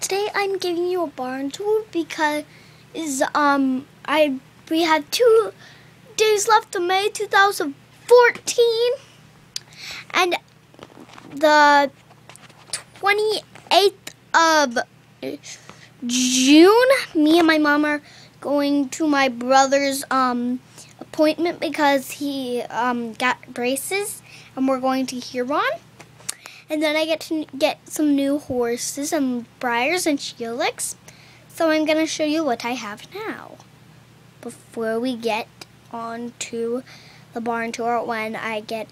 today I'm giving you a barn tour because we have 2 days left of May 2014, and the 28th of June, me and my mom are going to my brother's appointment because he got braces, and we're going to Huron. And then I get to get some new horses and Briars and Helix. So I'm going to show you what I have now before we get on to the barn tour when I get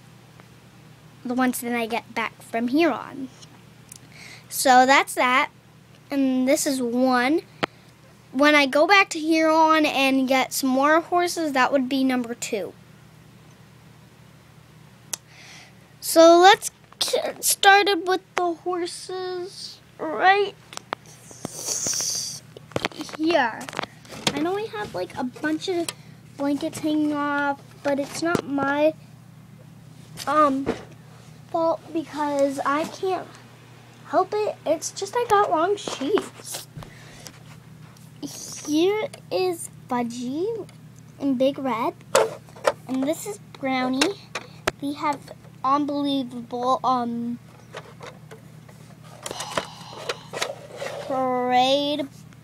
once I get back from Huron. So that's that. And this is one. When I go back to Huron and get some more horses, that would be number 2. So let's get started with the horses right here. I know we have like a bunch of blankets hanging off, but it's not my fault because I can't help it. It's just I got wrong sheets. Here is Fudgy in Big Red, and this is Brownie. We have unbelievable parade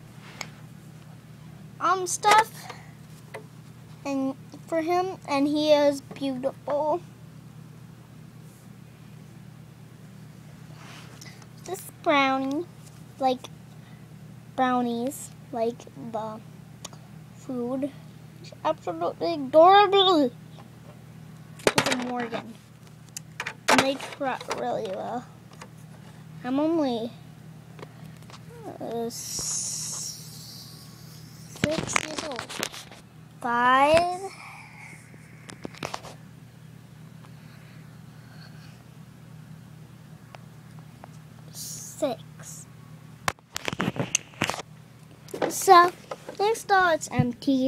stuff and for him, and he is beautiful. This Brownie, like brownies, like the food. It's absolutely adorable. This is Morgan. And they trot really well. I'm only 6 years old. 5. 6. So, next door it's empty.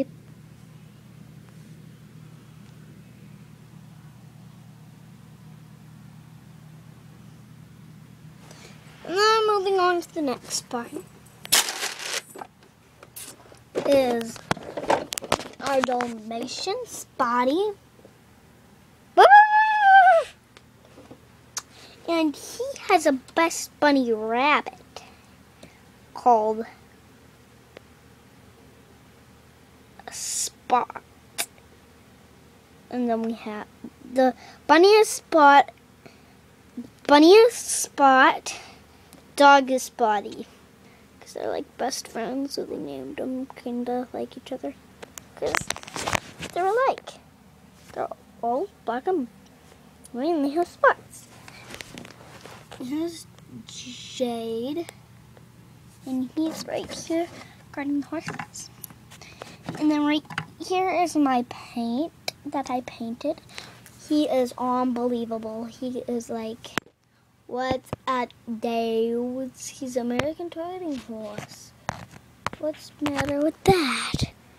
Now moving on to the next barn is our Dalmatian Spotty. And he has a best bunny rabbit called Spot. And then we have the bunniest Spot, dog is Spotty. Because they're like best friends, so they named them kind of like each other. Because they're alike. They're all black and white and they have spots. Here's Jade. And he's right here guarding the horses. And then right here is my paint that I painted. He is unbelievable. He is like, what's at Dave's? He's an American riding horse. What's the matter with that?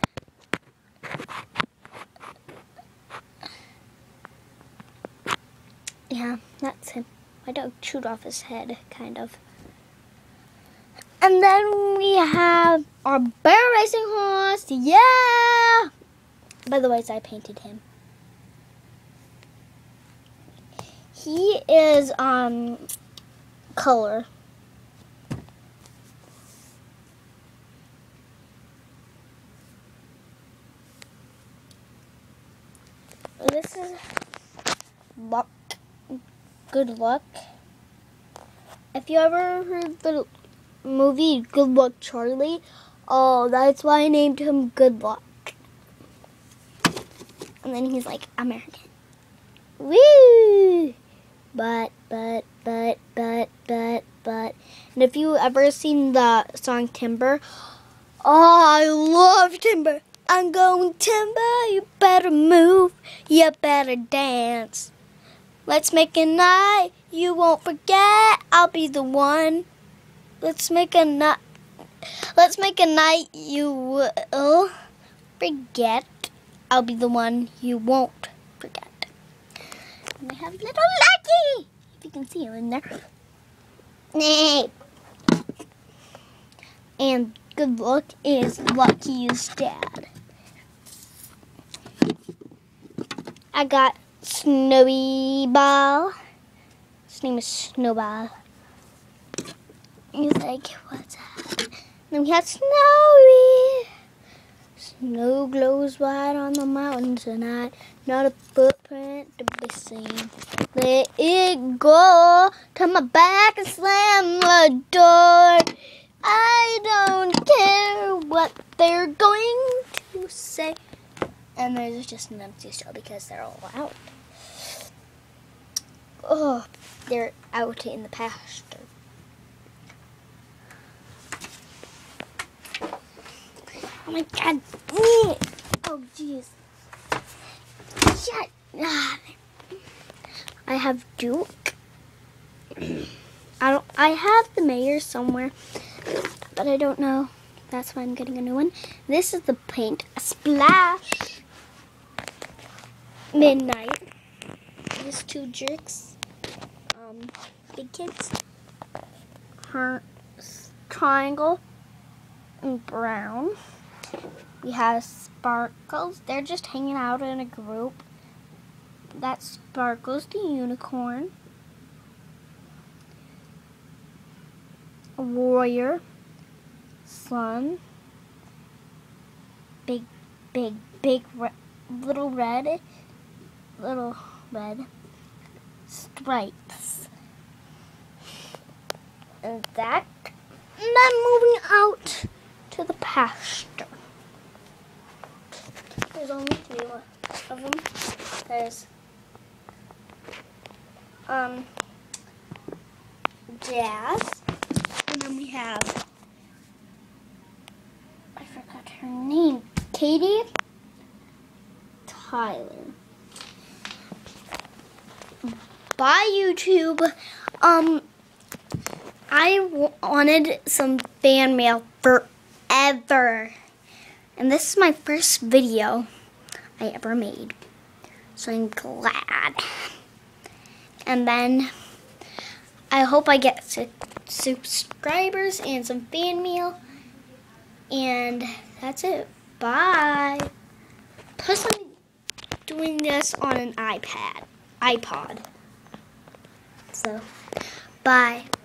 Yeah, that's him. My dog chewed off his head, kind of. And then we have our bear racing horse. Yeah! By the way, I painted him. He is color. This is Luck. Good Luck. If you ever heard the movie Good Luck Charlie, oh, that's why I named him Good Luck. And then he's like American. Woo! But. And if you ever seen the song Timber, oh, I love Timber. I'm going Timber, you better move, you better dance. Let's make a night you won't forget, I'll be the one. Let's make a night you will forget, I'll be the one you won't forget. And we have little Lucky, if you can see him in there. And Good Luck is Lucky's dad. I got Snowball. His name is Snowball. He's like, what's that? Then we have Snowy. Snow glows white on the mountain tonight. Not a footprint to be seen. Let it go. Turn my back and slam the door. I don't care what they're going to say. And there's just an empty shell because they're all out. Oh, they're out in the pasture. Oh my God. Oh, jeez. Shut up. I have Duke. I have the mayor somewhere, but I don't know. That's why I'm getting a new one. This is the Paint Splash. Midnight. These two jerks. Big kids. Her Triangle and Brown. We have Sparkles. They're just hanging out in a group. That's Sparkles the unicorn. Warrior. Sun. Big little red stripes. And then moving out to the pasture. There's only 3 of them. There's Jazz, and then we have, I forgot her name, Katie, Tyler. Bye, YouTube. I wanted some fan mail forever. And this is my first video I ever made. So I'm glad. And then I hope I get subscribers and some fan mail. And that's it. Bye. Plus I'm doing this on an iPod. So, bye.